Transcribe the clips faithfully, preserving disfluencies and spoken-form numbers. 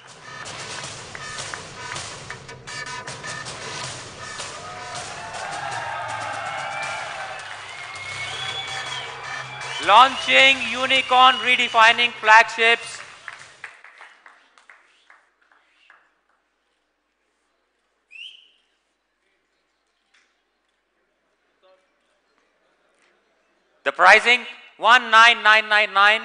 Launching Unicorn Redefining Flagships. The pricing, one nine nine nine nine.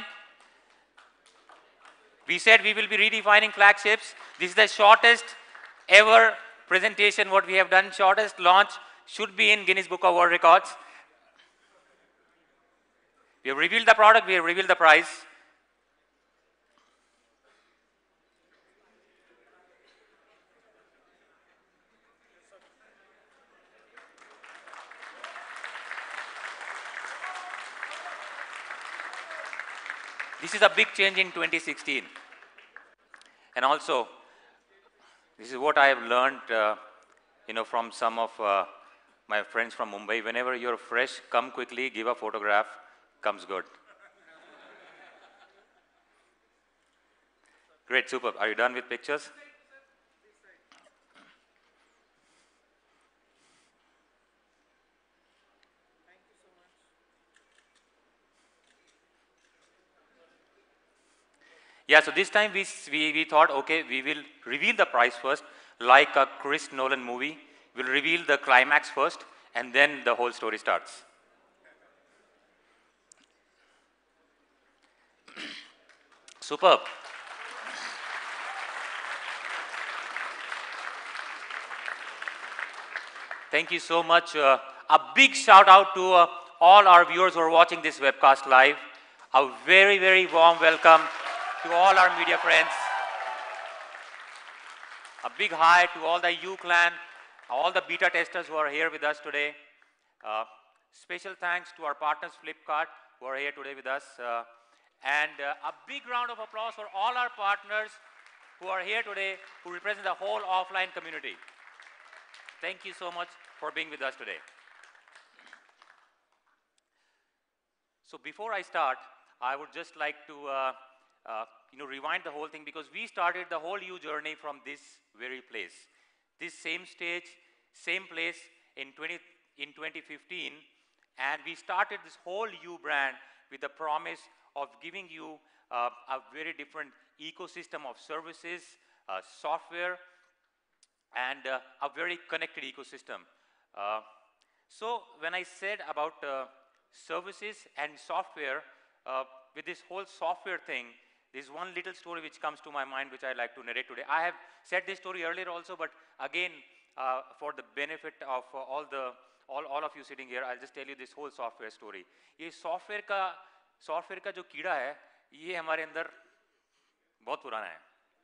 We said we will be redefining flagships. This is the shortest ever presentation what we have done. Shortest launch, should be in Guinness Book of World Records. We have revealed the product, we have revealed the price. This is a big change in twenty sixteen. And also, this is what I have learned, uh, you know, from some of uh, my friends from Mumbai. Whenever you're fresh, come quickly, give a photograph, comes good. Great, superb. Are you done with pictures? Yeah, so this time we, we, we thought, okay, we will reveal the price first, like a Chris Nolan movie. We'll reveal the climax first, and then the whole story starts. Superb. Thank you so much. Uh, a big shout out to uh, all our viewers who are watching this webcast live. A very, very warm welcome to all our media friends. A big hi to all the U clan, all the beta testers who are here with us today. Uh, special thanks to our partners Flipkart who are here today with us. Uh, and uh, a big round of applause for all our partners who are here today, who represent the whole offline community. Thank you so much for being with us today. So before I start, I would just like to uh, uh, you know, rewind the whole thing, because we started the whole U journey from this very place. This same stage, same place in, twenty, in twenty fifteen, and we started this whole U brand with the promise of giving you uh, a very different ecosystem of services, uh, software, and uh, a very connected ecosystem. Uh, so when I said about uh, services and software, uh, with this whole software thing, there's one little story which comes to my mind which I'd like to narrate today. I have said this story earlier also, but again, uh, for the benefit of uh, all, the, all, all of you sitting here, I'll just tell you this whole software story. ये software का, software का जो कीड़ा है, ये हमारे अंदर बहुत पुराना है.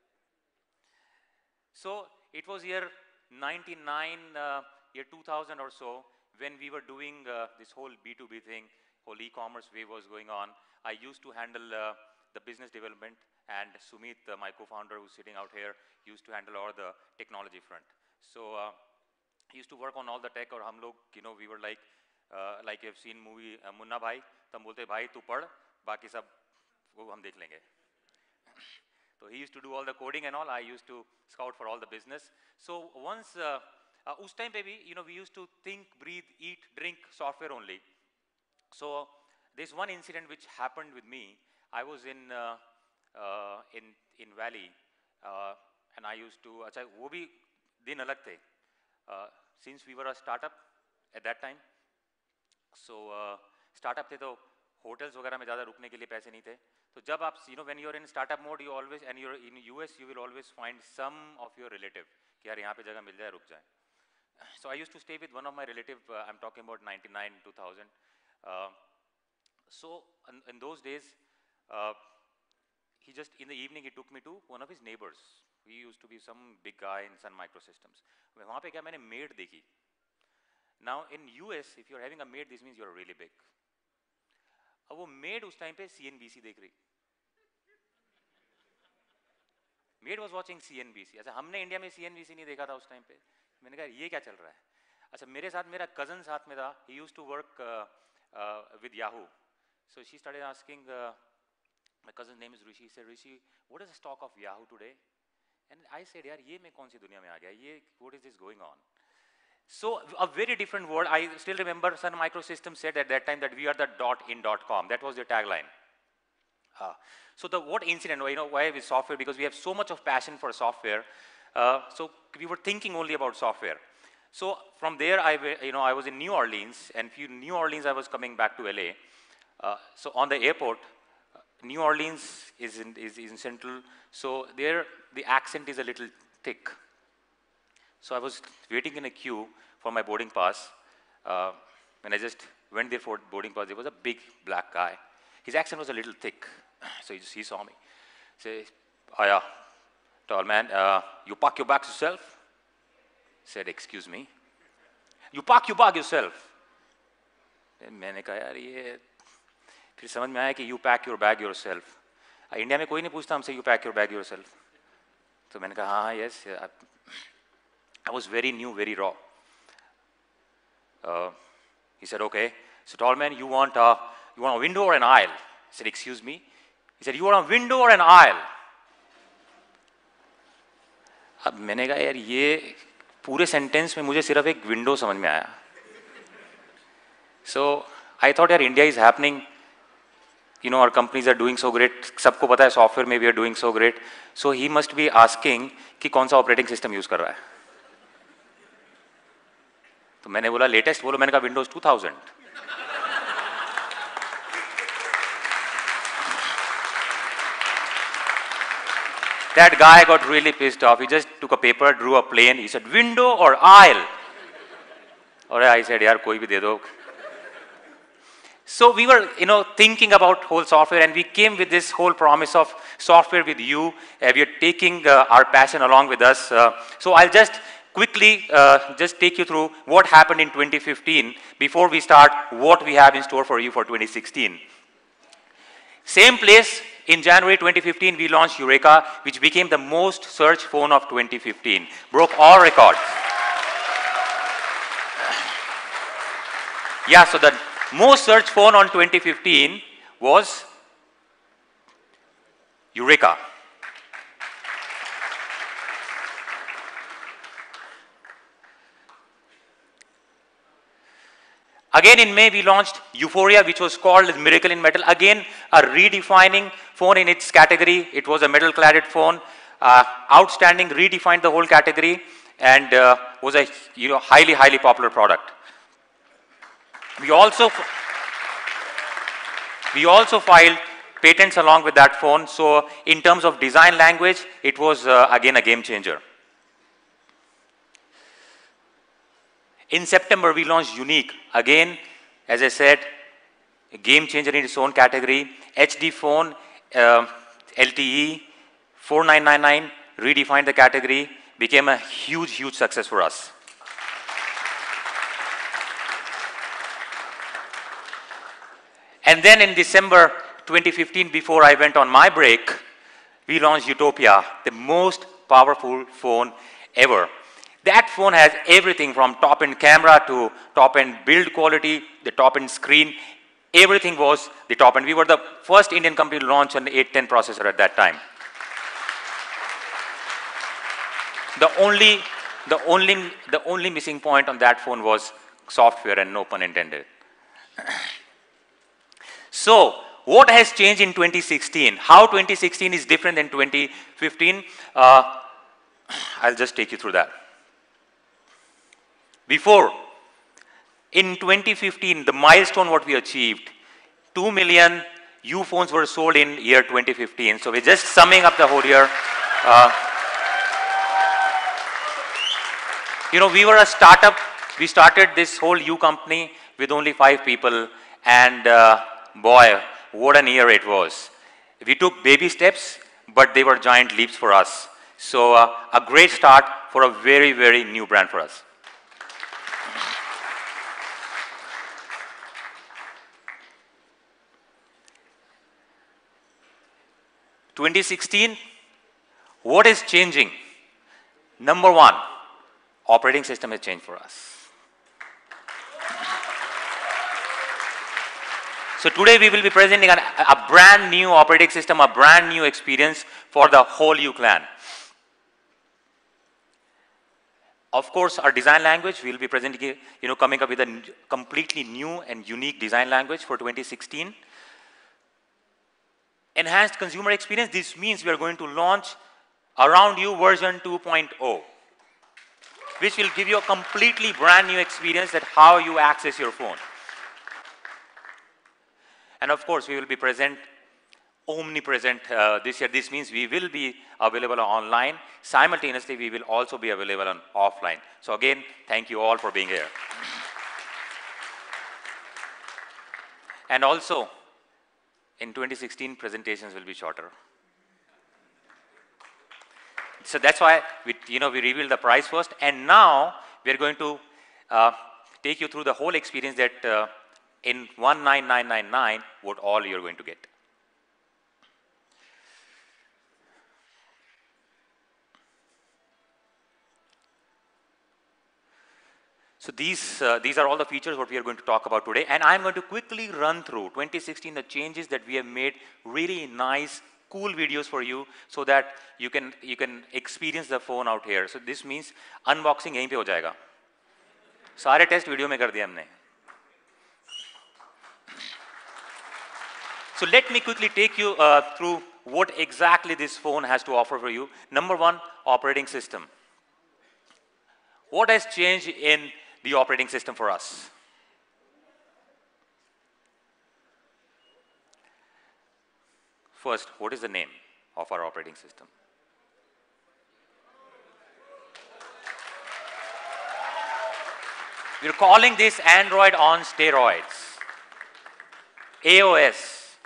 So it was year ninety-nine, uh, year two thousand or so, when we were doing uh, this whole B two B thing, whole e-commerce wave was going on. I used to handle uh, the business development, and Sumit, uh, my co-founder who's sitting out here, used to handle all the technology front. So uh, he used to work on all the tech, or hum log, you know, we were like, uh, like you've seen movie uh, Munna Bhai, तो हम बोलते भाई तू पढ़, बाकी सब वो हम देख लेंगे. So he used to do all the coding and all. I used to scout for all the business. So once, uh, uh, us time pe bhi, you know, we used to think, breathe, eat, drink software only. So there's one incident which happened with me. I was in uh, uh, in in Valley, uh, and I used to. अच्छा वो भी दिन अलग थे. Uh, since we were a startup at that time, so uh, startup थे तो hotels वगैरह में ज़्यादा रुकने के लिए पैसे नहीं थे. तो जब आप, you know, when you're in startup mode, you always, and you're in U S, you will always find some of your relative कि यार यहाँ पे जगह मिल जाए, रुक जाए. So I used to stay with one of my relative. Uh, I'm talking about ninety-nine, two thousand. Uh, so in, in those days, uh, he just in the evening he took me to one of his neighbors. He used to be some big guy in Sun Microsystems. वहाँ पे क्या मैंने maid देखी. Now in U S, if you're having a maid, this means you're really big. अब वो maid उस time पे C N B C देख रही. Maid was watching C N B C. अच्छा हमने इंडिया में C N B C नहीं देखा था उस टाइम पे. मैंने कहा ये क्या चल रहा है. अच्छा मेरे साथ मेरा cousin साथ में था. He used to work uh, uh, with Yahoo. So she started asking. Uh, my cousin's name is Rishi. He said, Rishi, what is the stock of Yahoo today? And I said, yaar, ye main kaun si duniya mein aa gaya? Ye, what is this going on? So a very different world. I still remember Sun Microsystems said at that time that we are the dot in dot com. That was their tagline. Uh, so the what incident, you know, why with software? Because we have so much of passion for software. Uh, so we were thinking only about software. So from there, I, you know, I was in New Orleans, and from New Orleans, I was coming back to L A. Uh, so on the airport, uh, New Orleans is in, is, is in central. So there, the accent is a little thick. So I was waiting in a queue for my boarding pass. Uh, when I just went there for boarding pass, there was a big black guy. His accent was a little thick. So he, just, he saw me. Say, oh yeah, tall man, uh, you pack your bags yourself? Said, excuse me. You pack your bag yourself? मैंने कहा यार ये फिर समझ में आया कि you pack your bag yourself. India में कोई नहीं पूछता हमसे you pack your bag yourself. तो मैंने कहा हाँ yes. I was very new, very raw. Uh, he said, okay. So tall man, you want a, you want a window or an aisle? I said, excuse me. He said, you want a window or an aisle? अब मैंने कहा यार ये पूरे sentence में मुझे सिर्फ एक विंडो समझ में आया. So I thought यार India is happening. You know, our companies are doing so great. सबको पता है software में we are doing so great. So he must be asking कि कौन सा operating system use कर रहा है. तो मैंने बोला लेटेस्ट बोलो. मैंने कहा Windows two thousand. That guy got really pissed off. He just took a paper, drew a plane. He said, window or aisle? Or I said, yaar, koi bhi de do. So we were, you know, thinking about whole software, and we came with this whole promise of software with you. Uh, we are taking uh, our passion along with us. Uh, so I'll just quickly uh, just take you through what happened in twenty fifteen before we start what we have in store for you for twenty sixteen. Same place. In January twenty fifteen, we launched Eureka, which became the most searched phone of twenty fifteen. Broke all records. Yeah, so the most searched phone on twenty fifteen was Eureka. Again in May, we launched Euphoria, which was called Miracle in Metal. Again, a redefining phone in its category. It was a metal-cladded phone. Uh, outstanding, redefined the whole category, and uh, was a you know highly, highly popular product. We also we also filed patents along with that phone. So in terms of design language, it was uh, again a game changer. In September, we launched Unique. Again, as I said, a game changer in its own category. H D phone, uh, L T E, four nine nine nine, redefined the category, became a huge, huge success for us. And then in December twenty fifteen, before I went on my break, we launched Utopia, the most powerful phone ever. That phone has everything from top-end camera to top-end build quality, the top-end screen. Everything was the top-end. We were the first Indian company to launch an eight ten processor at that time. The only, the only, the only missing point on that phone was software, and no pun intended. So, what has changed in twenty sixteen? How twenty sixteen is different than twenty fifteen? Uh, I'll just take you through that. Before, in twenty fifteen, the milestone what we achieved, two million U phones were sold in year twenty fifteen. So we're just summing up the whole year. Uh, you know, we were a startup. We started this whole U company with only five people, and uh, boy, what an year it was. We took baby steps, but they were giant leaps for us. So uh, a great start for a very, very new brand for us. twenty sixteen, what is changing? Number one, operating system has changed for us. So today we will be presenting an, a brand new operating system, a brand new experience for the whole U clan. Of course, our design language, we'll be presenting, you know, coming up with a completely new and unique design language for twenty sixteen. Enhanced consumer experience, this means we are going to launch Around You version two point oh, which will give you a completely brand new experience at how you access your phone. And of course, we will be present, omnipresent uh, this year. This means we will be available online. Simultaneously, we will also be available on offline. So again, thank you all for being here. And also, in twenty sixteen, presentations will be shorter. So that's why we, you know, we revealed the price first, and now we are going to uh, take you through the whole experience that uh, in one nine nine nine nine, what all you're going to get. So these, uh, these are all the features what we are going to talk about today, and I'm going to quickly run through twenty sixteen, the changes that we have made, really nice, cool videos for you, so that you can, you can experience the phone out here. So this means unboxing यहीं पे हो जाएगा. सारे test video में कर दिए हमने. So let me quickly take you uh, through what exactly this phone has to offer for you. Number one, operating system. What has changed in the operating system for us? First, what is the name of our operating system? We're calling this Android on steroids, A O S.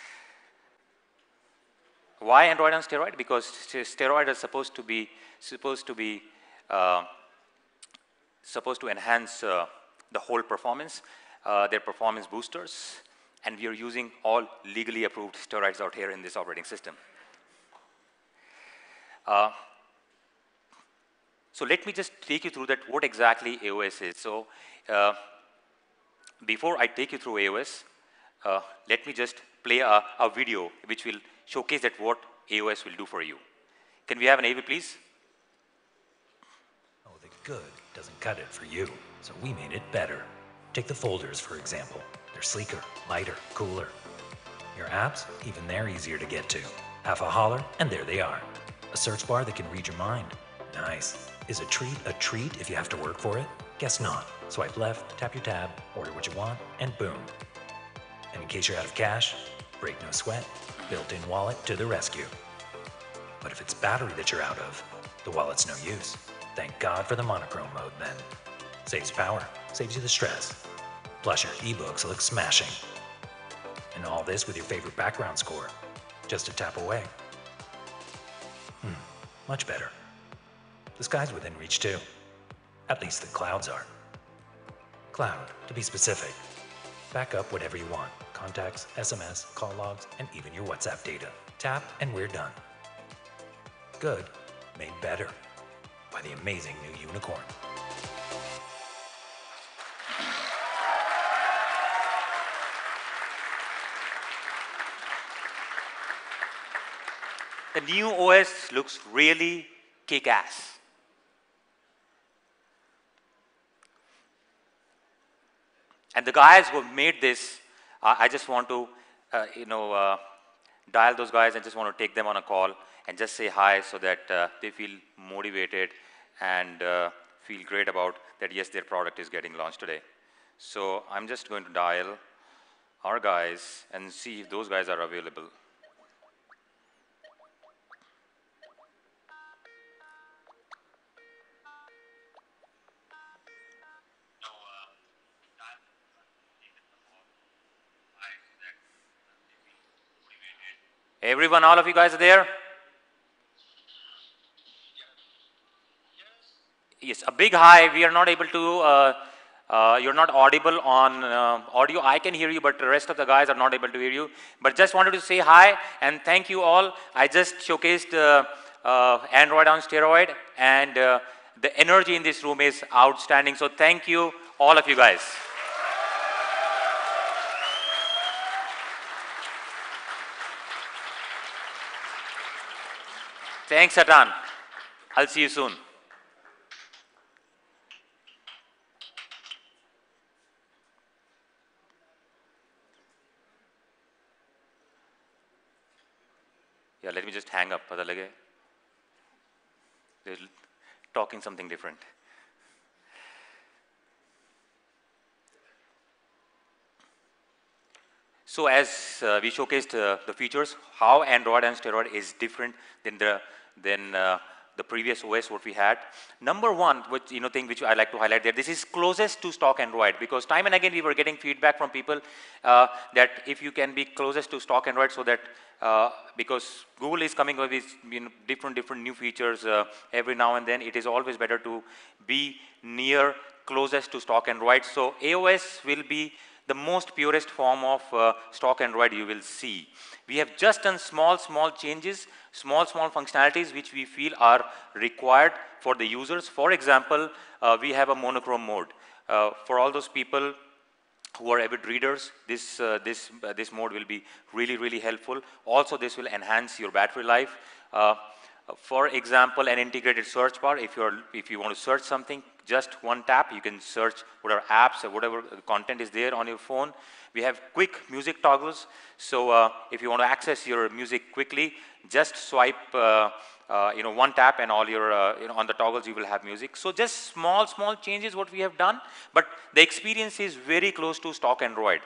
Why Android on steroid? Because steroids are supposed to be supposed to be uh, supposed to enhance uh, the whole performance, uh, their performance boosters, and we are using all legally approved steroids out here in this operating system. Uh, so let me just take you through that, what exactly A O S is. So uh, before I take you through A O S, uh, let me just play a, a video which will showcase that what A O S will do for you. Can we have an A V, please? Oh, the good doesn't cut it for you, so we made it better. Take the folders, for example. They're sleeker, lighter, cooler. Your apps, even they're easier to get to. Half a holler, and there they are. A search bar that can read your mind. Nice. Is a treat a treat if you have to work for it? Guess not. Swipe left, tap your tab, order what you want, and boom. And in case you're out of cash, break no sweat, built-in wallet to the rescue. But if it's battery that you're out of, the wallet's no use. Thank God for the monochrome mode then. Saves power, saves you the stress. Plus your ebooks look smashing. And all this with your favorite background score. Just a tap away. Hmm, much better. The sky's within reach too. At least the clouds are. Cloud, to be specific. Back up whatever you want. Contacts, S M S, call logs, and even your WhatsApp data. Tap and we're done. Good, made better. By the amazing new Unicorn. The new O S looks really kick-ass. And the guys who made this, uh, I just want to, uh, you know, uh, dial those guys and just want to take them on a call and just say hi so that uh, they feel motivated and uh, feel great about that, yes, their product is getting launched today. So I'm just going to dial our guys and see if those guys are available. Everyone, all of you guys are there? Yes, a big hi. We are not able to, uh, uh, you're not audible on uh, audio. I can hear you, but the rest of the guys are not able to hear you. But just wanted to say hi and thank you all. I just showcased uh, uh, Android on steroid, and uh, the energy in this room is outstanding. So thank you, all of you guys. Thanks, Satan. I'll see you soon. Yeah, let me just hang up. Pata lage. They're talking something different. So as uh, we showcased uh, the features, how Android on steroid is different than the than uh, the previous O S what we had. Number one, which you know thing which I like to highlight there, this is closest to stock Android, because time and again we were getting feedback from people uh, that if you can be closest to stock Android, so that uh, because Google is coming up with you know, different different new features uh, every now and then, it is always better to be near closest to stock Android. So A O S will be the most purest form of uh, stock Android you will see. We have just done small, small changes, small, small functionalities which we feel are required for the users. For example, uh, we have a monochrome mode. Uh, for all those people who are avid readers, this, uh, this, uh, this mode will be really, really helpful. Also, this will enhance your battery life. Uh, for example, an integrated search bar, if, you're, if you want to search something, just one tap, you can search whatever apps or whatever content is there on your phone. We have quick music toggles, so uh, if you want to access your music quickly, just swipe uh, uh, you know, one tap and all your, uh, you know, on the toggles you will have music. So just small, small changes what we have done, but the experience is very close to stock Android.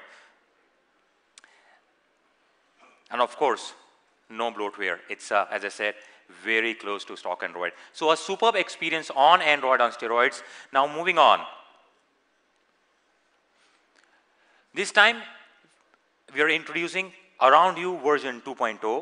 And of course, no bloatware. It's, uh, as I said, very close to stock Android. So a superb experience on Android on steroids. Now moving on. This time, we are introducing Around You version two point oh.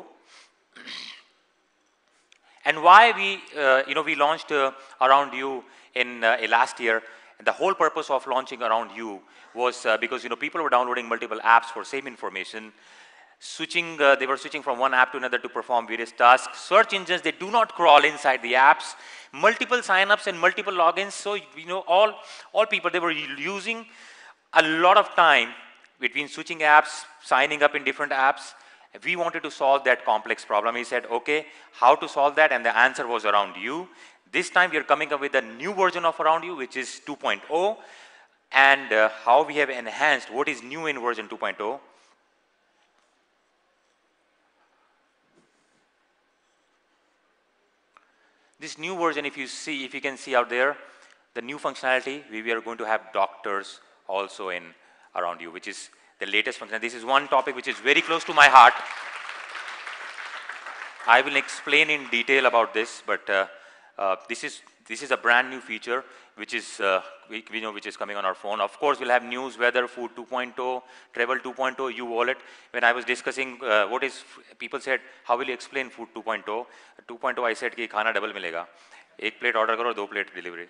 And why we, uh, you know, we launched uh, Around You in uh, last year. And the whole purpose of launching Around You was uh, because, you know, people were downloading multiple apps for same information. Switching, uh, they were switching from one app to another to perform various tasks. Search engines, they do not crawl inside the apps. Multiple signups and multiple logins. So, you know, all, all people, they were using a lot of time between switching apps, signing up in different apps. We wanted to solve that complex problem. He said, okay, how to solve that? And the answer was Around You. This time we are coming up with a new version of Around You, which is two point oh. And uh, how we have enhanced, what is new in version two point oh. This new version, if you see, if you can see out there, the new functionality, we, we are going to have doctors also in Around You, which is the latest functionality. This is one topic which is very close to my heart. I will explain in detail about this, but uh, uh, this is this is a brand new feature which is uh, we, we know which is coming on our phone. Of course, we'll have news, weather, food two point oh, travel two point oh, U wallet. When I was discussing uh, what is, people said, how will you explain food two point oh? two point oh, I said कि खाना double मिलेगा, एक plate order करो, दो plate delivery.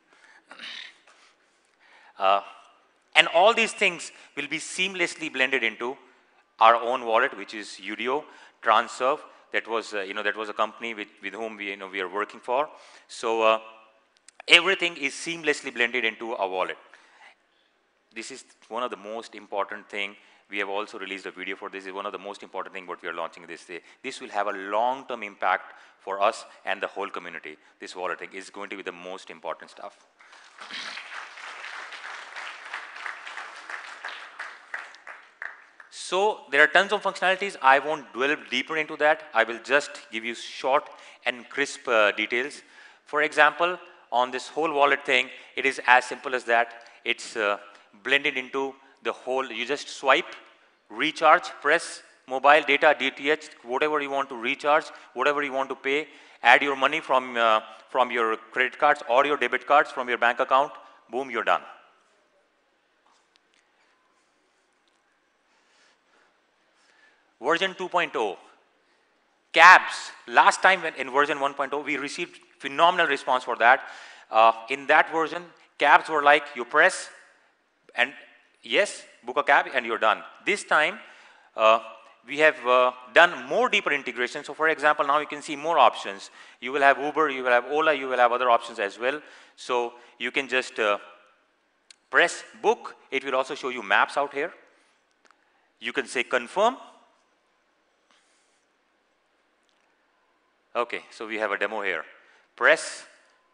Uh, and all these things will be seamlessly blended into our own wallet, which is Udio, Transserve. That was, uh, you know, that was a company with, with whom we, you know, we are working for. So uh, everything is seamlessly blended into a wallet. This is one of the most important thing. We have also released a video for this. It's one of the most important thing what we are launching this day. This will have a long-term impact for us and the whole community. This wallet thing is going to be the most important stuff. So there are tons of functionalities. I won't dwell deeper into that. I will just give you short and crisp uh, details. For example, on this whole wallet thing, it is as simple as that. It's uh, blended into the whole. You just swipe, recharge, press mobile data, D T H, whatever you want to recharge, whatever you want to pay, add your money from, uh, from your credit cards or your debit cards from your bank account, boom, you're done. Version two point oh, cabs. Last time when in version one point oh, we received phenomenal response for that. Uh, in that version, cabs were like you press and yes, book a cab and you're done. This time, uh, we have uh, done more deeper integration. So for example, now you can see more options. You will have Uber, you will have Ola, you will have other options as well. So you can just uh, press book. It will also show you maps out here. You can say confirm. Okay, so we have a demo here. Press,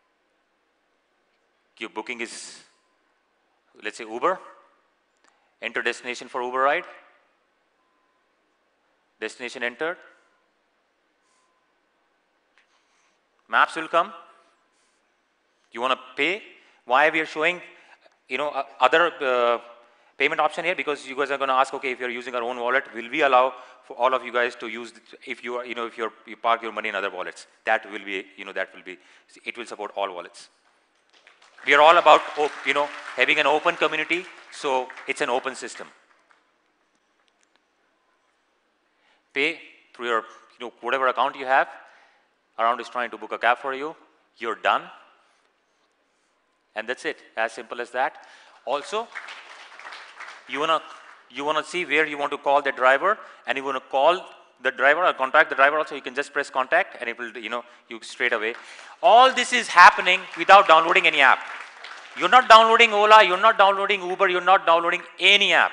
your booking is, let's say Uber. Enter destination for Uber ride. Destination entered. Maps will come. You want to pay? Why we are showing, you know, uh, other uh, payment option here? Because you guys are going to ask, okay, if you're using our own wallet, will we allow for all of you guys to use, the, if you are, you know, if you're, you park your money in other wallets? That will be, you know, that will be, it will support all wallets. We are all about, you know, having an open community, so it's an open system. Pay through your, you know, whatever account you have. Around is trying to book a cab for you. You're done. And that's it, as simple as that. Also, you wanna, you wanna see where you want to call the driver, and you wanna call the driver or contact the driver also, you can just press contact and it will, you know, you straight away. All this is happening without downloading any app. You're not downloading Ola, you're not downloading Uber, you're not downloading any app.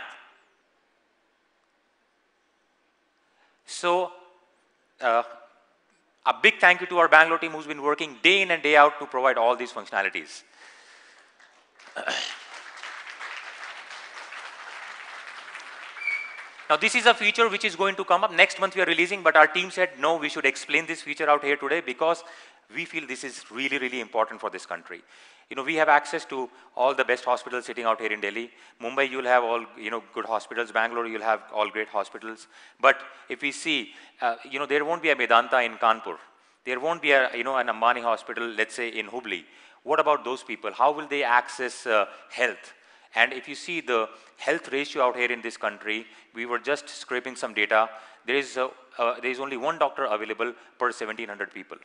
So, uh, a big thank you to our Bangalore team who's been working day in and day out to provide all these functionalities. Now this is a feature which is going to come up next month we are releasing, but our team said no, we should explain this feature out here today because we feel this is really, really important for this country. You know, we have access to all the best hospitals sitting out here in Delhi. Mumbai, you'll have all, you know, good hospitals. Bangalore, you'll have all great hospitals. But if we see, uh, you know, there won't be a Medanta in Kanpur. There won't be a, you know, an Ambani hospital, let's say in Hubli. What about those people? How will they access uh, health? And if you see the health ratio out here in this country, we were just scraping some data. There is, uh, uh, there is only one doctor available per seventeen hundred people.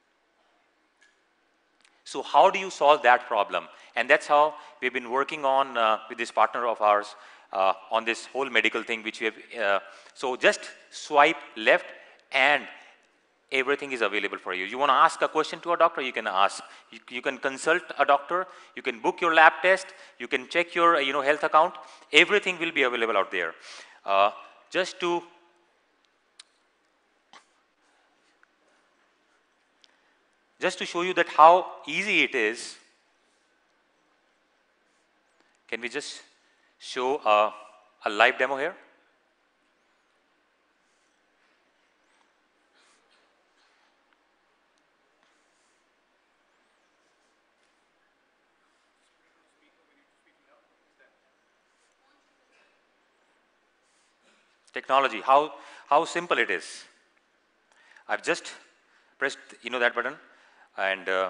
So how do you solve that problem? And that's how we've been working on uh, with this partner of ours uh, on this whole medical thing which we have. Uh, so just swipe left and everything is available for you. You want to ask a question to a doctor, you can ask. You, you can consult a doctor, you can book your lab test, you can check your you know, health account. Everything will be available out there. Uh, just to Just to show you that how easy it is, can we just show a, a live demo here? Technology, how, how simple it is. I've just pressed you know, that button. And uh,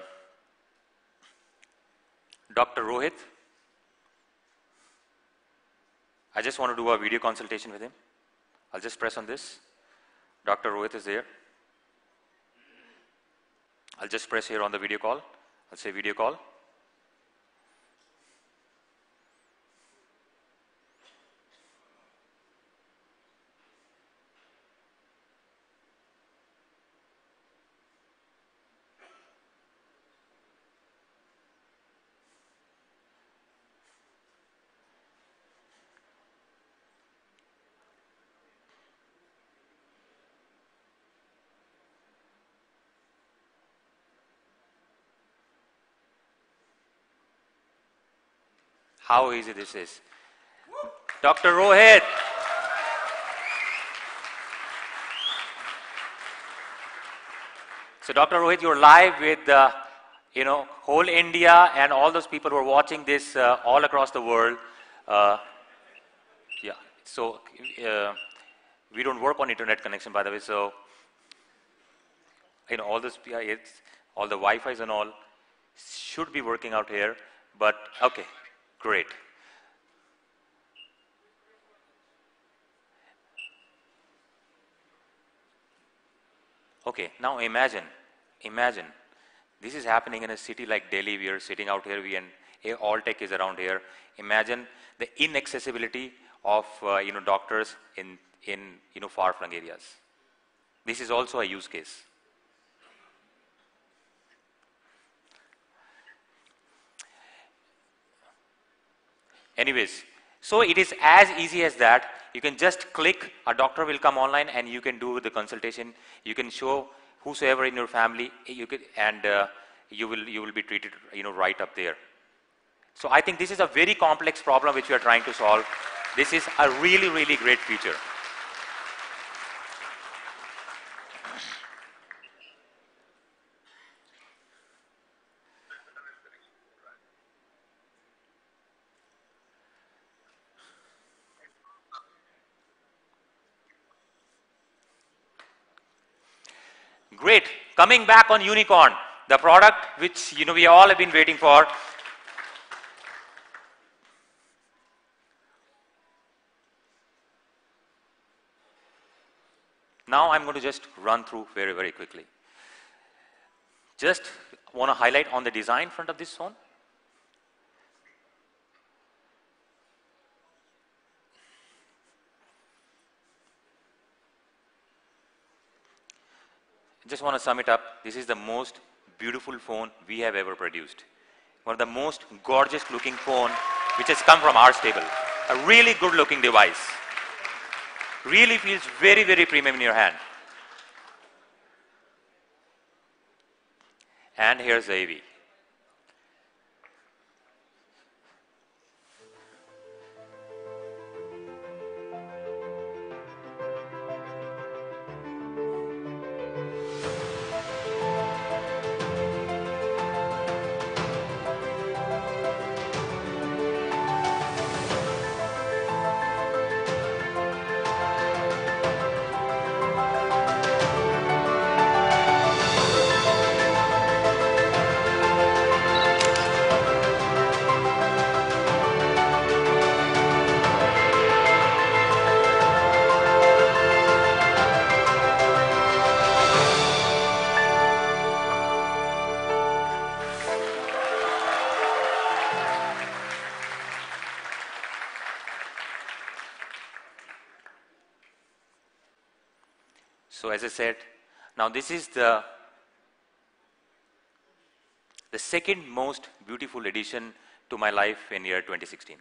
Doctor Rohit, I just want to do a video consultation with him. I'll just press on this. Doctor Rohit is there. I'll just press here on the video call. I'll say video call. How easy this is. Doctor Rohit. So Doctor Rohit, you're live with uh, you know, whole India and all those people who are watching this uh, all across the world. Uh, yeah, so uh, we don't work on internet connection, by the way, so you know, all this, it's, all the Wi-Fi's and all should be working out here, but okay. Great. Okay, now imagine, imagine, this is happening in a city like Delhi. We are sitting out here, we and all tech is around here. Imagine the inaccessibility of uh, you know, doctors in, in you know, far-flung areas. This is also a use case. Anyways, so it is as easy as that. You can just click, a doctor will come online and you can do the consultation. You can show whosoever in your family, you could, and uh, you will you will be treated you know, right up there. So I think this is a very complex problem which we are trying to solve. This is a really, really great feature. Great. Coming back on Unicorn, the product which you know we all have been waiting for. Now I'm going to just run through very, very quickly. Just want to highlight on the design front of this phone. Just want to sum it up. This is the most beautiful phone we have ever produced. One of the most gorgeous looking phone which has come from our stable. A really good looking device. Really feels very, very premium in your hand. And here's the A V. So as I said, now this is the, the second most beautiful addition to my life in year twenty sixteen.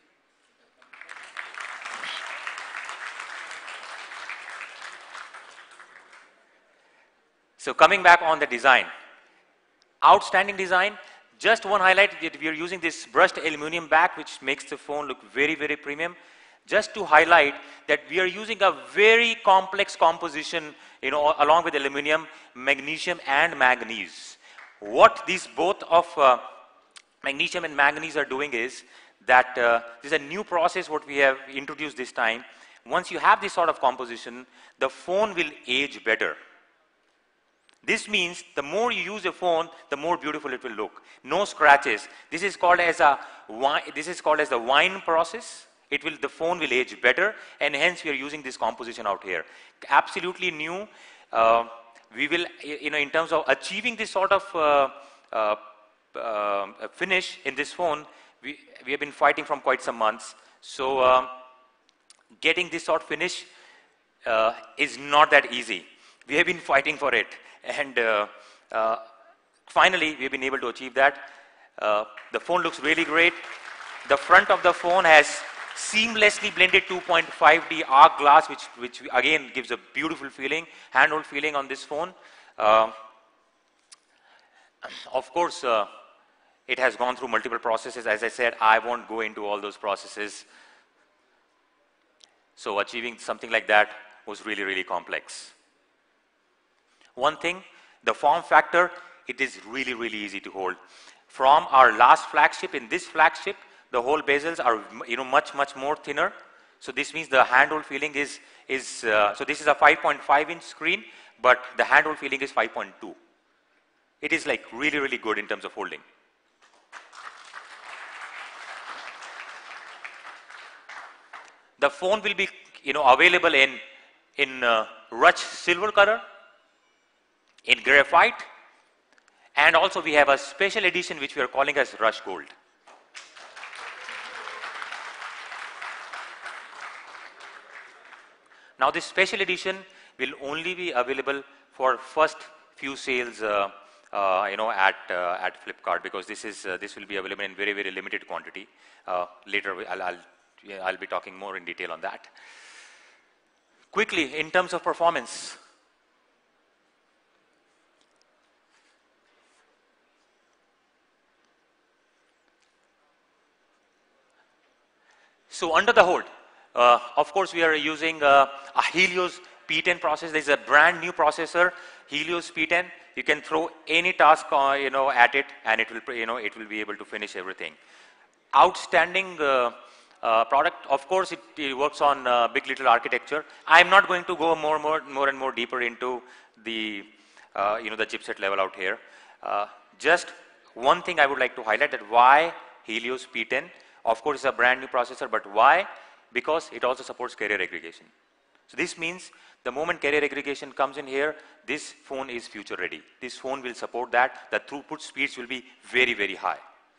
So coming back on the design, outstanding design. Just one highlight that we are using this brushed aluminum back which makes the phone look very, very premium. Just to highlight that we are using a very complex composition, you know, along with aluminum, magnesium and manganese. What these both of uh, magnesium and manganese are doing is that uh, this is a new process what we have introduced this time. Once you have this sort of composition, the phone will age better. This means the more you use a phone, the more beautiful it will look. No scratches. This is called as a wine, this is called as the wine process. It will, the phone will age better, and hence we are using this composition out here. Absolutely new. Uh, we will, you know, in terms of achieving this sort of uh, uh, uh, finish in this phone, we, we have been fighting from quite some months. So um, getting this sort of finish uh, is not that easy. We have been fighting for it, and uh, uh, finally we have been able to achieve that. Uh, the phone looks really great. The front of the phone has seamlessly blended two point five D arc glass, which, which again gives a beautiful feeling, handhold feeling on this phone. Uh, of course, uh, it has gone through multiple processes. As I said, I won't go into all those processes. So achieving something like that was really, really complex. One thing, the form factor, it is really, really easy to hold. From our last flagship, in this flagship, the whole bezels are, you know, much, much more thinner. So this means the handhold feeling is, is uh, so this is a five point five inch screen, but the handhold feeling is five point two. It is like really, really good in terms of holding. The phone will be, you know, available in, in uh, Ruch silver color, in graphite, and also we have a special edition which we are calling as Ruch gold. Now this special edition will only be available for first few sales, uh, uh, you know, at uh, at Flipkart, because this is uh, this will be available in very, very limited quantity. Uh, later, I'll I'll, yeah, I'll be talking more in detail on that. Quickly, in terms of performance, so under the hood, uh, of course, we are using uh, a Helios P ten processor. There is a brand new processor, Helios P ten. You can throw any task, uh, you know, at it, and it will, you know, it will be able to finish everything. Outstanding uh, uh, product. Of course, it, it works on uh, big. LITTLE architecture. I am not going to go more, more, more and more deeper into the uh, you know, the chipset level out here. Uh, just one thing I would like to highlight, that why Helios P ten. Of course, it's a brand new processor, but why? Because it also supports carrier aggregation. So this means the moment carrier aggregation comes in here, this phone is future ready. This phone will support that. The throughput speeds will be very, very high.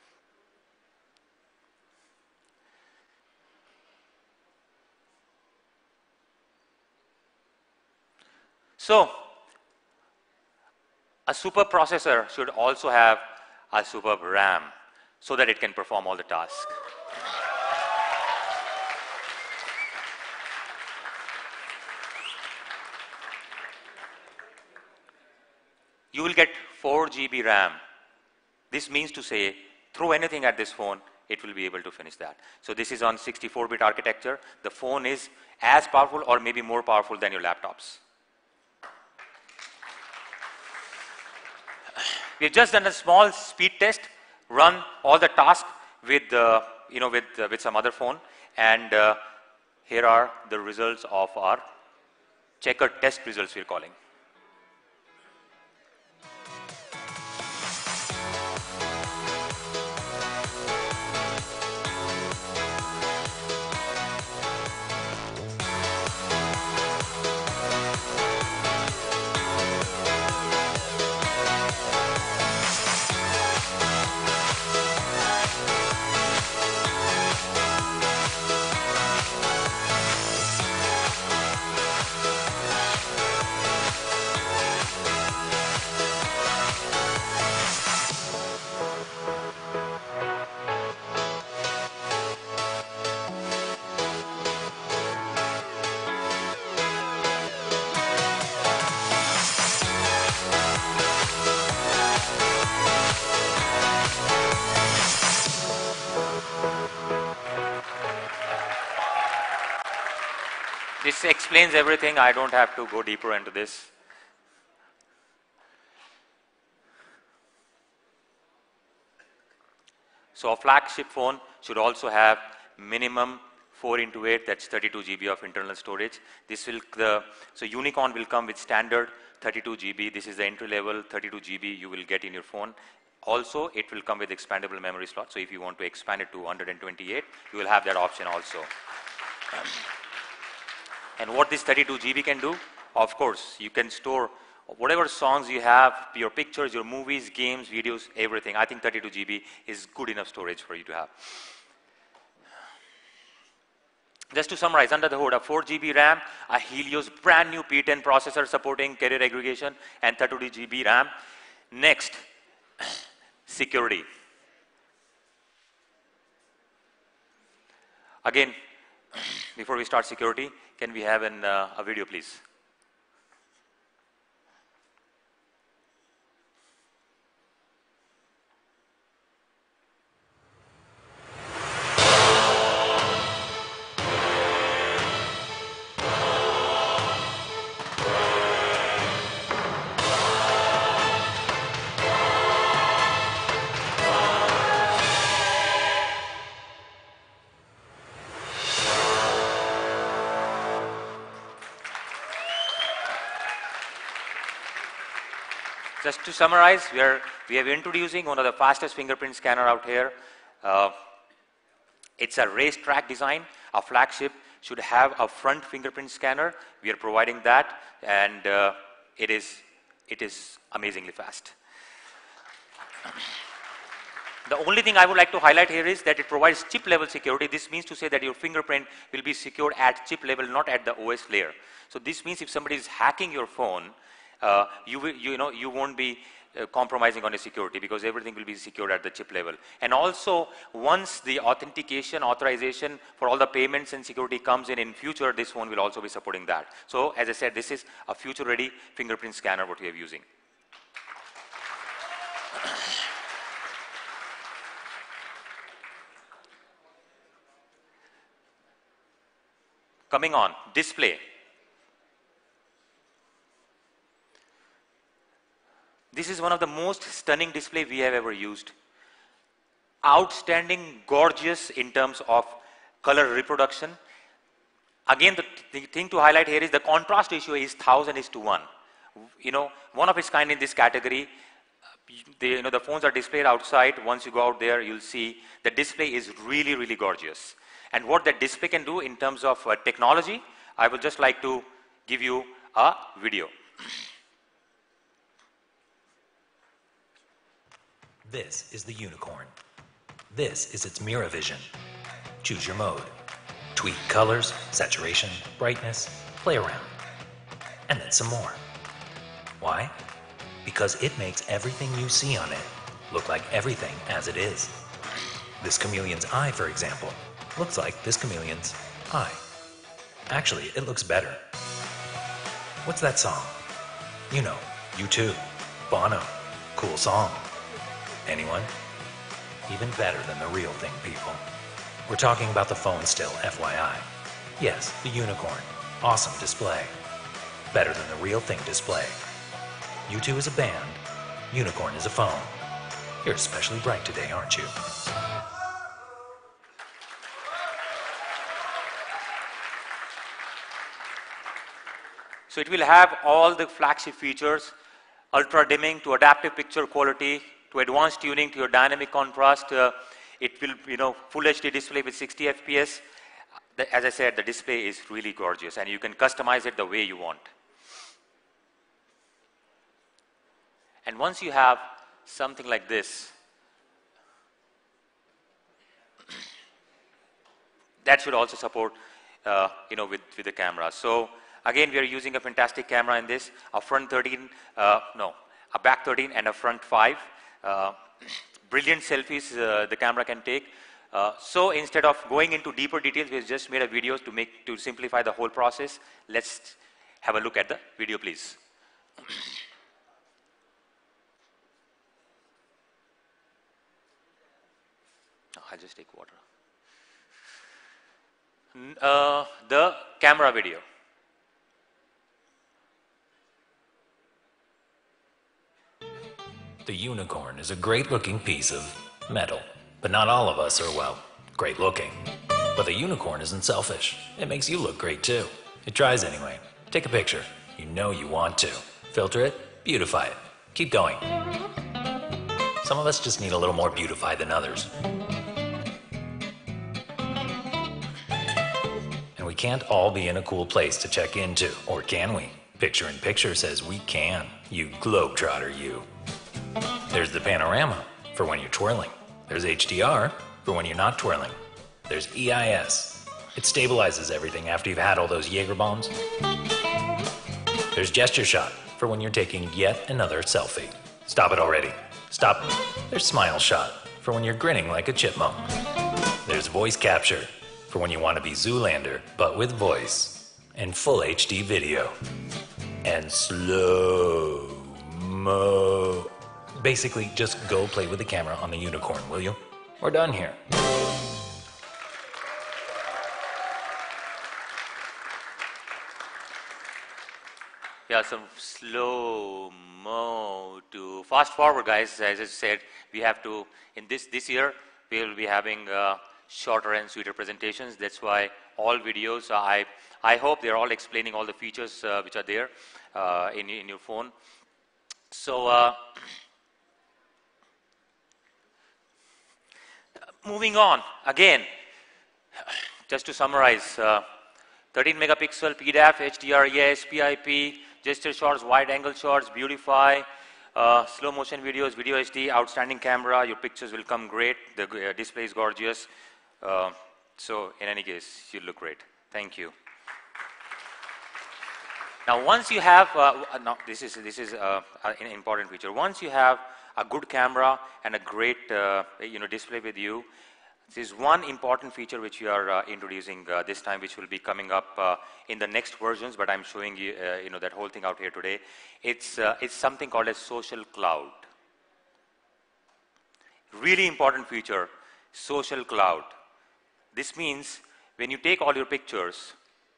So a super processor should also have a superb RAM so that it can perform all the tasks. You will get four G B RAM. This means to say, throw anything at this phone, it will be able to finish that. So this is on sixty-four bit architecture. The phone is as powerful or maybe more powerful than your laptops. We've just done a small speed test, run all the tasks with, uh, you know, with, uh, with some other phone, and uh, here are the results of our checkered test results we're calling. This explains everything. I don't have to go deeper into this. So a flagship phone should also have minimum four into eight, that's thirty-two G B of internal storage. This will, the, so Unicorn will come with standard thirty-two G B. This is the entry level thirty-two G B you will get in your phone. Also, it will come with expandable memory slot. So if you want to expand it to one hundred twenty-eight, you will have that option also. And what this thirty-two G B can do, of course, you can store whatever songs you have, your pictures, your movies, games, videos, everything. I think thirty-two G B is good enough storage for you to have. Just to summarize, under the hood, a four G B RAM, a Helios brand new P ten processor supporting carrier aggregation, and thirty-two G B RAM. Next, security. Again, before we start security, can we have an, uh, a video, please? Just to summarize, we are, we are introducing one of the fastest fingerprint scanner out here. Uh, it's a racetrack design. A flagship should have a front fingerprint scanner. We are providing that, and uh, it is, it is amazingly fast. The only thing I would like to highlight here is that it provides chip level security. This means to say that your fingerprint will be secured at chip level, not at the O S layer. So this means if somebody is hacking your phone, Uh, you, will, you, know, you won't be uh, compromising on your security, because everything will be secured at the chip level. And also, once the authentication, authorization for all the payments and security comes in in future, this phone will also be supporting that. So, as I said, this is a future-ready fingerprint scanner what we are using. Coming on, display. This is one of the most stunning display we have ever used. Outstanding, gorgeous in terms of color reproduction. Again, the, th the thing to highlight here is the contrast ratio is one thousand is to one. you know, one of its kind in this category. The, you know, the phones are displayed outside. Once you go out there, you'll see the display is really, really gorgeous. And what that display can do in terms of uh, technology, I would just like to give you a video. This is the Unicorn. This is its mirror vision. Choose your mode. Tweak colors, saturation, brightness, play around. And then some more. Why? Because it makes everything you see on it look like everything as it is. This chameleon's eye, for example, looks like this chameleon's eye. Actually, it looks better. What's that song? You know, U two, Bono, cool song. Anyone? Even better than the real thing, people. We're talking about the phone still, F Y I. Yes, the Unicorn. Awesome display. Better than the real thing display. U two is a band. Unicorn is a phone. You're especially bright today, aren't you? So it will have all the flagship features, ultra dimming to adaptive picture quality, to advanced tuning, to your dynamic contrast. Uh, it will, you know, full H D display with sixty F P S. The, as I said, the display is really gorgeous, and you can customize it the way you want. And once you have something like this, that should also support, uh, you know, with, with the camera. So again, we are using a fantastic camera in this, a front thirteen, uh, no, a back thirteen and a front five. Uh, brilliant selfies uh, the camera can take. Uh, so instead of going into deeper details, we just made a video to make, to simplify the whole process. Let's have a look at the video, please. I'll just take water. Uh, the camera video. The Unicorn is a great-looking piece of metal, but not all of us are, well, great-looking. But the Unicorn isn't selfish. It makes you look great, too. It tries anyway. Take a picture. You know you want to. Filter it, beautify it. Keep going. Some of us just need a little more beautify than others. And we can't all be in a cool place to check into, or can we? Picture in Picture says we can. You globetrotter, you. There's the panorama, for when you're twirling. There's H D R, for when you're not twirling. There's E I S. It stabilizes everything after you've had all those Jaeger bombs. There's Gesture Shot, for when you're taking yet another selfie. Stop it already. Stop. There's Smile Shot, for when you're grinning like a chipmunk. There's Voice Capture, for when you want to be Zoolander, but with voice. And full H D video. And slow-mo. Basically, just go play with the camera on the Unicorn, will you? We're done here. Yeah, some slow-mo to fast forward, guys. As I said, we have to, in this, this year, we will be having uh, shorter and sweeter presentations. That's why all videos, uh, I, I hope they're all explaining all the features uh, which are there uh, in, in your phone. So, uh, moving on, again, just to summarize, uh, thirteen megapixel P D A F, H D R, E I S, P I P, gesture shots, wide angle shots, beautify, uh, slow motion videos, video H D, outstanding camera, your pictures will come great, the uh, display is gorgeous. Uh, so in any case, you look great. Thank you. Now once you have, uh, no, this is, this is uh, an important feature. Once you have a good camera and a great uh, you know, display with you, this is one important feature which we are uh, introducing uh, this time, which will be coming up uh, in the next versions, but I'm showing you, uh, you know, that whole thing out here today. It's, uh, it's something called a social cloud. Really important feature, social cloud. This means when you take all your pictures,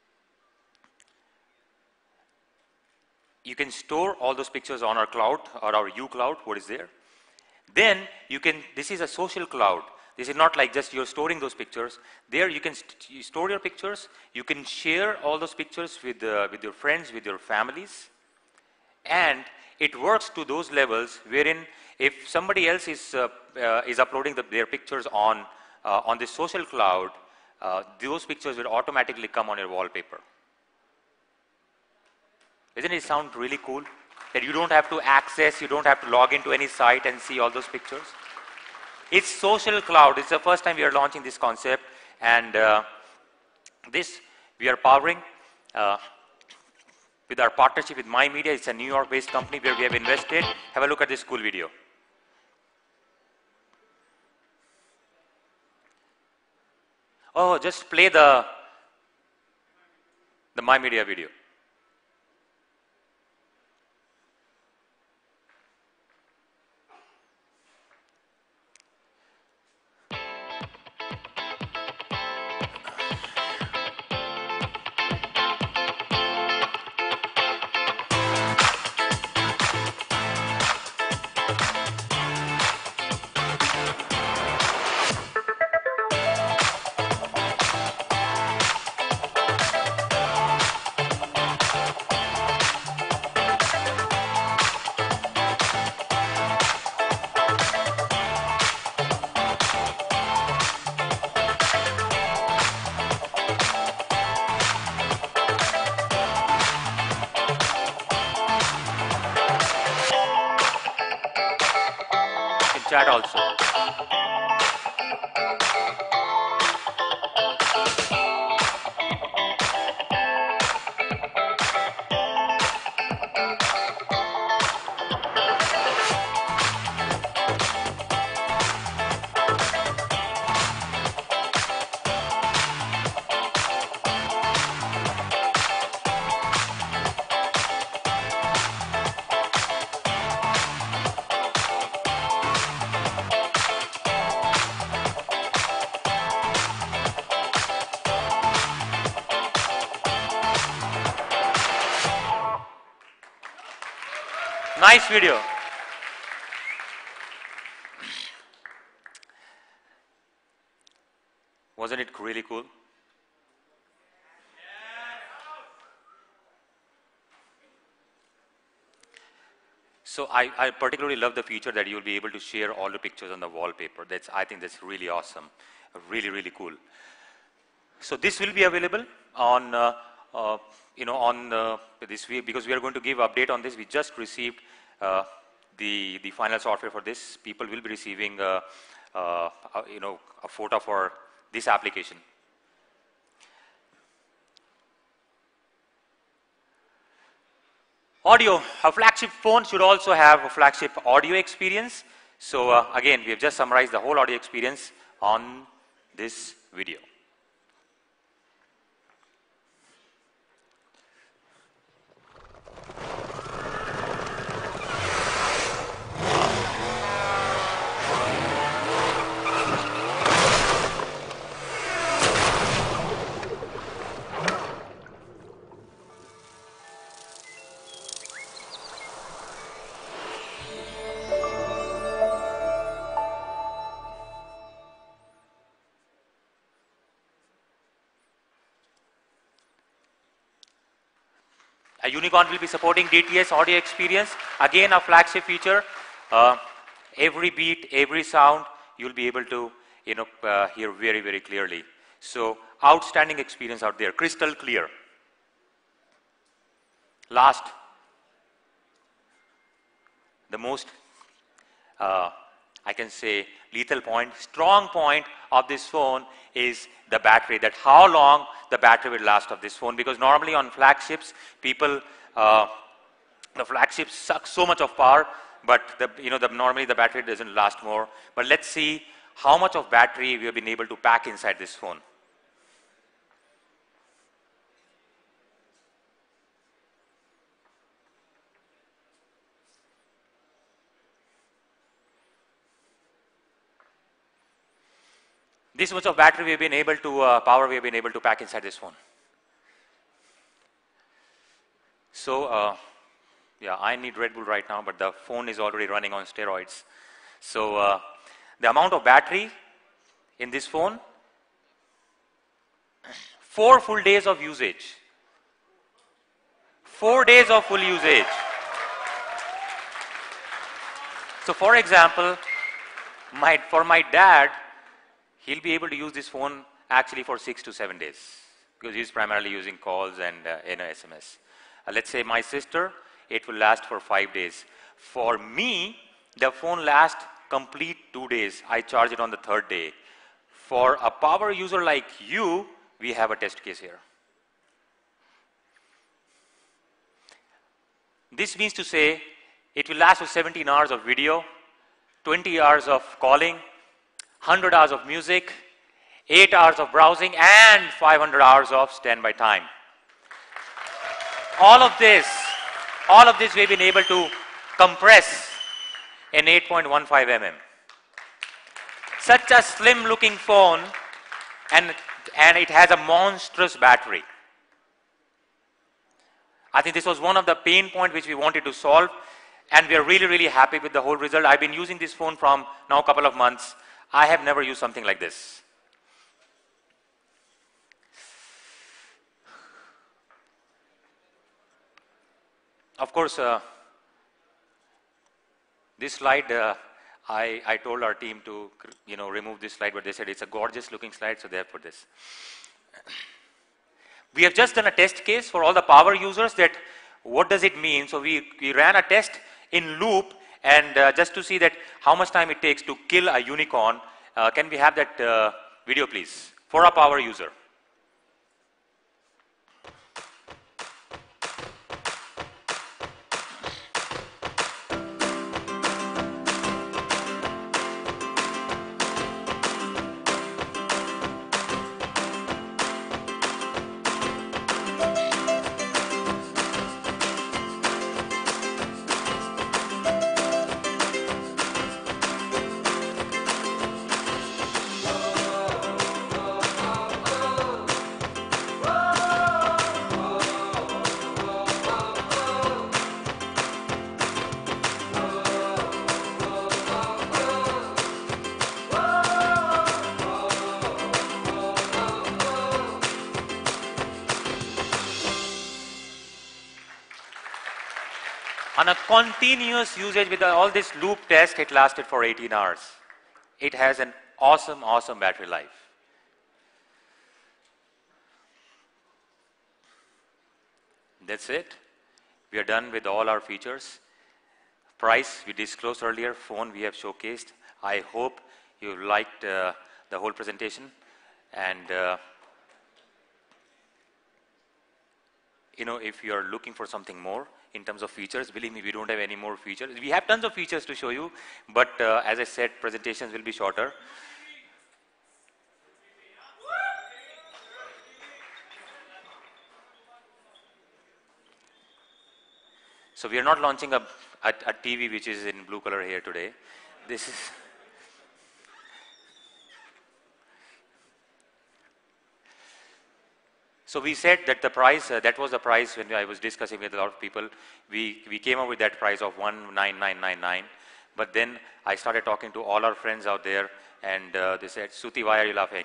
you can store all those pictures on our cloud or our uCloud, what is there. Then you can, this is a social cloud. This is not like just you're storing those pictures. There you can st you store your pictures. You can share all those pictures with, uh, with your friends, with your families. And it works to those levels wherein if somebody else is, uh, uh, is uploading the, their pictures on, uh, on the social cloud, uh, those pictures will automatically come on your wallpaper. Doesn't it sound really cool? That you don't have to access, you don't have to log into any site and see all those pictures. It's social cloud. It's the first time we are launching this concept, and uh, this we are powering uh, with our partnership with My Media. It's a New York-based company where we have invested. Have a look at this cool video. Oh, just play the the My Media video. Chat also. Nice video. Wasn't it really cool? So I, I particularly love the feature that you'll be able to share all the pictures on the wallpaper. That's, I think that's really awesome. Really, really cool. So this will be available on, uh, uh, you know, on uh, this week, because we are going to give update on this. We just received uh, the the final software for this. People will be receiving, uh, uh, uh, you know, a photo for this application. Audio. A flagship phone should also have a flagship audio experience. So uh, again, we have just summarized the whole audio experience on this video. A Unicorn will be supporting D T S audio experience. Again, a flagship feature. Uh, every beat, every sound, you'll be able to, you know, uh, hear very, very clearly. So, outstanding experience out there, crystal clear. Last, the most, uh, I can say, lethal point, strong point of this phone is the battery, that how long the battery will last of this phone, because normally on flagships, people, uh, the flagships suck so much of power, but the, you know, the, normally the battery doesn't last more. But let's see how much of battery we have been able to pack inside this phone. This much of battery we have been able to, uh, power we have been able to pack inside this phone. So, uh, yeah, I need Red Bull right now, but the phone is already running on steroids. So, uh, the amount of battery in this phone, four full days of usage. Four days of full usage. So for example, my, for my dad, he'll be able to use this phone actually for six to seven days because he's primarily using calls and uh, you know, S M S. Uh, let's say my sister, it will last for five days. For me, the phone lasts complete two days. I charge it on the third day. For a power user like you, we have a test case here. This means to say it will last for seventeen hours of video, twenty hours of calling, one hundred hours of music, eight hours of browsing, and five hundred hours of standby time. All of this, all of this we've been able to compress in eight point one five millimeters. Such a slim looking phone, and, and it has a monstrous battery. I think this was one of the pain points which we wanted to solve, and we are really, really happy with the whole result. I've been using this phone from now a couple of months. I have never used something like this. Of course, uh, this slide, uh, I, I told our team to, you know, remove this slide, but they said it's a gorgeous looking slide, so they have put this. We have just done a test case for all the power users that what does it mean. So we, we ran a test in loop, and uh, just to see that how much time it takes to kill a unicorn. Uh, can we have that uh, video please for a power user? On a continuous usage with all this loop test, it lasted for eighteen hours. It has an awesome, awesome battery life. That's it. We are done with all our features. Price, we disclosed earlier. Phone, we have showcased. I hope you liked uh, the whole presentation. And uh, you know, if you are looking for something more in terms of features, believe me, we don't have any more features. We have tons of features to show you, but uh, as I said, presentations will be shorter. So we are not launching a, a, a T V which is in blue color here today. This is So we said that the price, uh, that was the price when I was discussing with a lot of people. We, we came up with that price of one nine nine nine nine. But then I started talking to all our friends out there, and uh, they said, Suti, why are you laughing?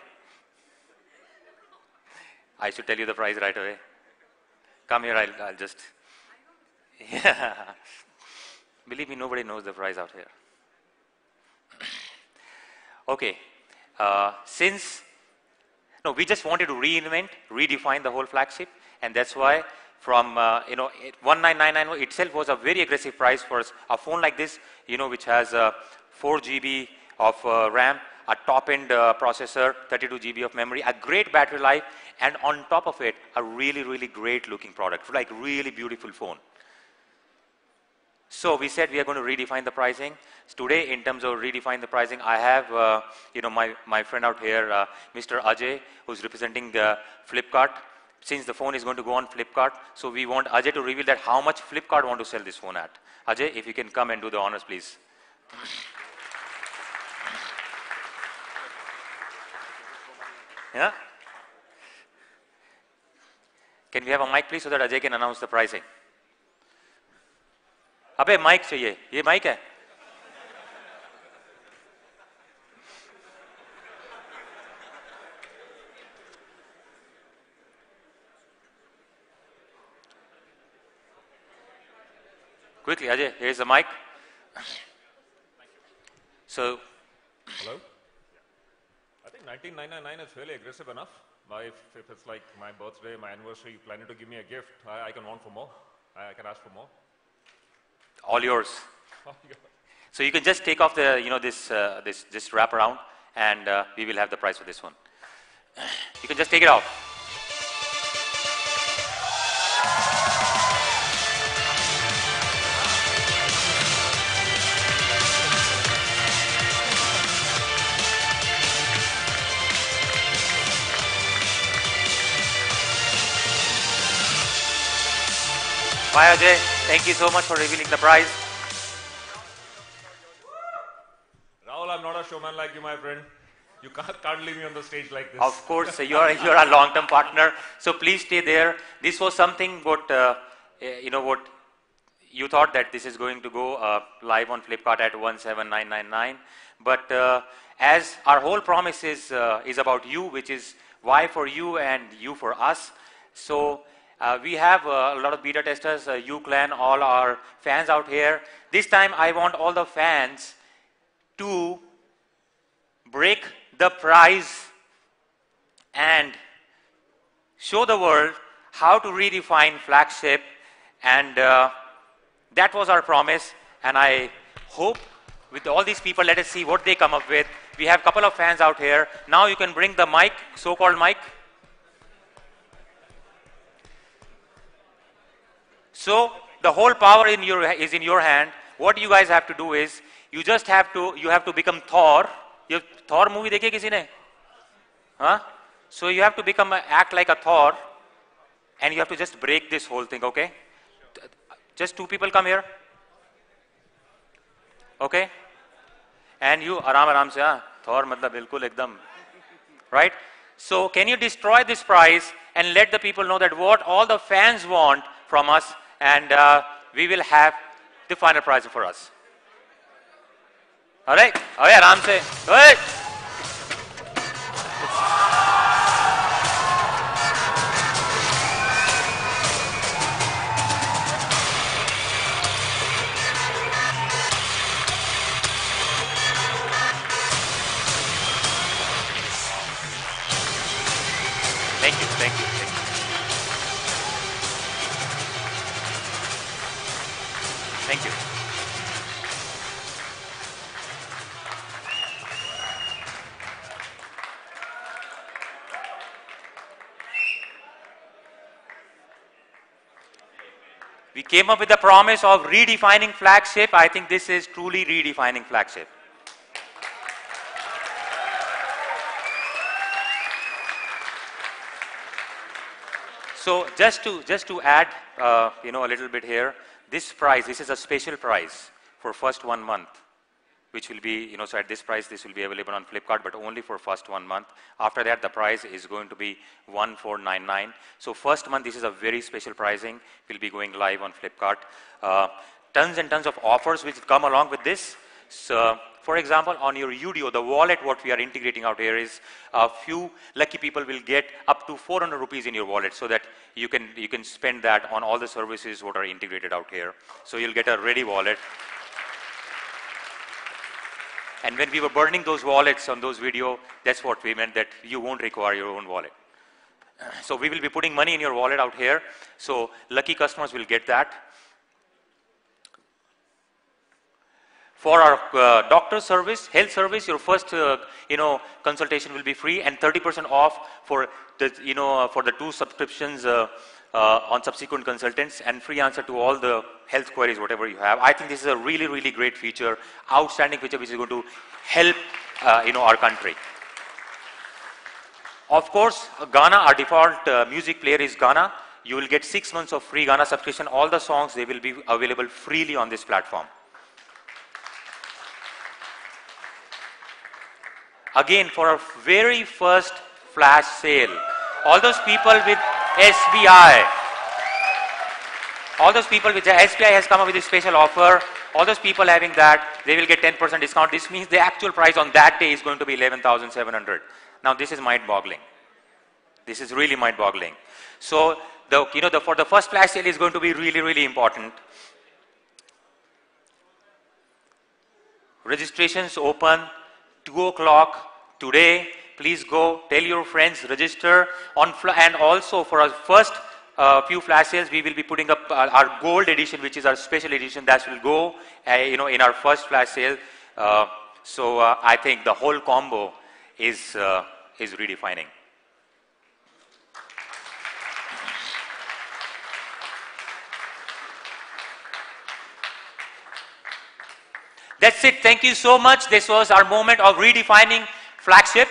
I should tell you the price right away. Come here, I'll, I'll just. Yeah. Believe me, nobody knows the price out here. Okay. Uh, since No, we just wanted to reinvent, redefine the whole flagship, and that's why from, uh, you know, one nine nine nine itself was a very aggressive price for a phone like this, you know, which has uh, four G B of uh, RAM, a top-end uh, processor, thirty-two G B of memory, a great battery life, and on top of it, a really, really great looking product, like really beautiful phone. So we said we are going to redefine the pricing. So today, in terms of redefine the pricing, I have, uh, you know, my, my friend out here, uh, Mister Ajay, who's representing the Flipkart. Since the phone is going to go on Flipkart, so we want Ajay to reveal that how much Flipkart want to sell this phone at. Ajay, if you can come and do the honors, please. Yeah? Can we have a mic, please, so that Ajay can announce the pricing? अबे mic चाहिए, ये mic है? Quickly, Ajay, here's the mic. So, hello? I think nineteen ninety-nine is really aggressive enough. If, if it's like my birthday, my anniversary, you're planning to give me a gift, I, I can want for more. I, I can ask for more. All yours. So you can just take off the, you know, this, uh, this, this wrap around, and uh, we will have the price for this one. You can just take it off. Bye, Ajay. Thank you so much for revealing the prize. Rahul, I'm not a showman like you, my friend. You can't, can't leave me on the stage like this. Of course, you're, you're a long-term partner, so please stay there. This was something what, uh, you know, what you thought that this is going to go uh, live on Flipkart at one seven nine nine nine. But uh, as our whole promise is, uh, is about you, which is why for you and you for us. So uh, we have uh, a lot of beta testers, uh, you clan, all our fans out here. This time I want all the fans to break the prize and show the world how to redefine flagship, and uh, that was our promise. And I hope with all these people, let us see what they come up with. We have a couple of fans out here. Now you can bring the mic, so-called mic. So the whole power in your, is in your hand. What you guys have to do is, you just have to, you have to become Thor. You Thor movie dekhe kisi ne? Huh? So you have to become, a, act like a Thor, and you have to just break this whole thing, okay? Just two people come here. Okay? And you, aram aram se, huh? Thor matlab bilkul ekdam. Right? So can you destroy this prize and let the people know that what all the fans want from us, and uh, we will have the final prize for us. All right? Oh yeah, aram se. Hey! Thank you, thank you, thank you. Thank you. We came up with the promise of redefining flagship. I think this is truly redefining flagship. So just to just to add, uh, you know, a little bit here, this prize, this is a special prize for first one month, which will be, you know, so at this price, this will be available on Flipkart, but only for first one month. After that, the price is going to be one four nine nine. So first month, this is a very special pricing. Will be going live on Flipkart. Uh, tons and tons of offers which come along with this. So, for example, on your Udio, the wallet, what we are integrating out here is a few lucky people will get up to four hundred rupees in your wallet, so that you can you can spend that on all the services what are integrated out here. So you'll get a ready wallet. And when we were burning those wallets on those video, that's what we meant, that you won't require your own wallet. So we will be putting money in your wallet out here. So lucky customers will get that. For our uh, doctor service, health service, your first, uh, you know, consultation will be free, and thirty percent off for the, you know, uh, for the two subscriptions uh, uh, on subsequent consultants, and free answer to all the health queries, whatever you have. I think this is a really, really great feature, outstanding feature, which is going to help, uh, you know, our country. Of course, Gaana, our default uh, music player is Gaana. You will get six months of free Gaana subscription. All the songs, they will be available freely on this platform. Again, for our very first flash sale, all those people with S B I, all those people with S B I has come up with a special offer. All those people having that, they will get ten percent discount. This means the actual price on that day is going to be eleven thousand seven hundred. Now this is mind-boggling. This is really mind-boggling. So the, you know, the, for the first flash sale is going to be really, really important. Registrations open two o'clock today. Please go, tell your friends, register on, and also for our first uh, few flash sales, we will be putting up uh, our gold edition, which is our special edition that will go, uh, you know, in our first flash sale. Uh, so uh, I think the whole combo is uh, is redefining. That's it. Thank you so much. This was our moment of redefining flagship.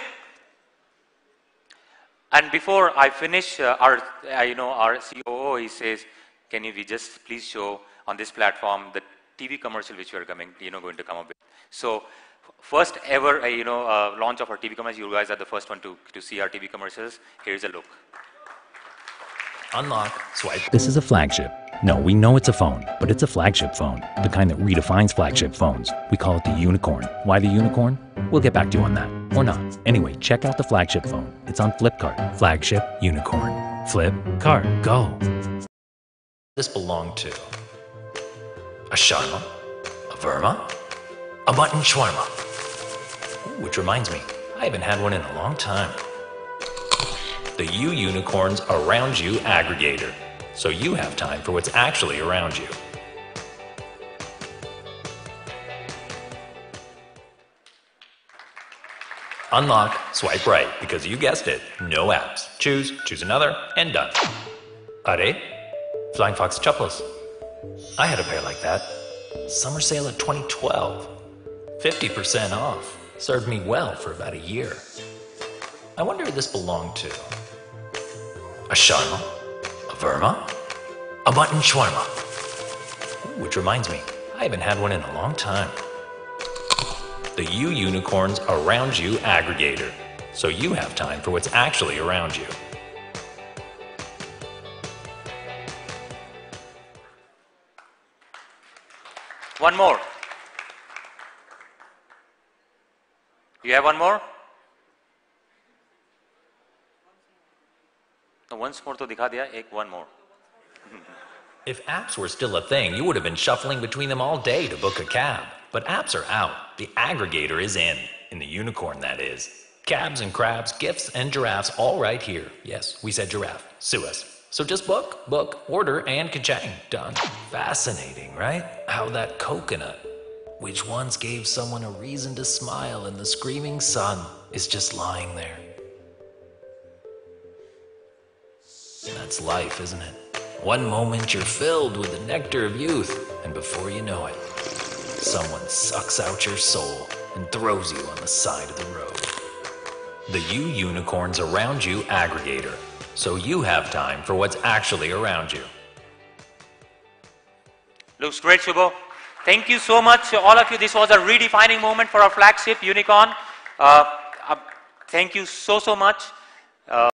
And before I finish, uh, our, uh, you know, our C O O, he says, can you we just please show on this platform the T V commercial which we are coming, you know, going to come up with. So, first ever, uh, you know, uh, launch of our T V commercials. You guys are the first one to, to see our T V commercials. Here's a look. Unlock, swipe. This is a flagship. No, we know it's a phone, but it's a flagship phone. The kind that redefines flagship phones. We call it the unicorn. Why the unicorn? We'll get back to you on that. Or not. Anyway, check out the flagship phone. It's on Flipkart. Flagship unicorn. Flipkart. Go. This belonged to a Sharma, a Verma, a mutton shawarma. Ooh, which reminds me, I haven't had one in a long time. The U Unicorns Around You aggregator. So you have time for what's actually around you. Unlock, swipe right, because you guessed it, no apps. Choose, choose another, and done. Are? Flying Fox Chappals. I had a pair like that. Summer sale of twenty twelve. fifty percent off. Served me well for about a year. I wonder who this belonged to. A Sharma? A Verma? A mutton shawarma. Ooh, which reminds me, I haven't had one in a long time. The U Unicorns Around You aggregator. So you have time for what's actually around you. One more. You have one more? No, once more to dikha diya, ek one more. If apps were still a thing, you would have been shuffling between them all day to book a cab. But apps are out. The aggregator is in. In the unicorn, that is. Cabs and crabs, gifts and giraffes all right here. Yes, we said giraffe. Sue us. So just book, book, order, and ka-chang. Done. Fascinating, right? How that coconut, which once gave someone a reason to smile in the screaming sun, is just lying there. That's life, isn't it? One moment you're filled with the nectar of youth, and before you know it, someone sucks out your soul and throws you on the side of the road. The U Unicorns Around You aggregator. So you have time for what's actually around you. Looks great, Shubho. Thank you so much, all of you. This was a redefining moment for our flagship Unicorn. Uh, uh, thank you so, so much. Uh,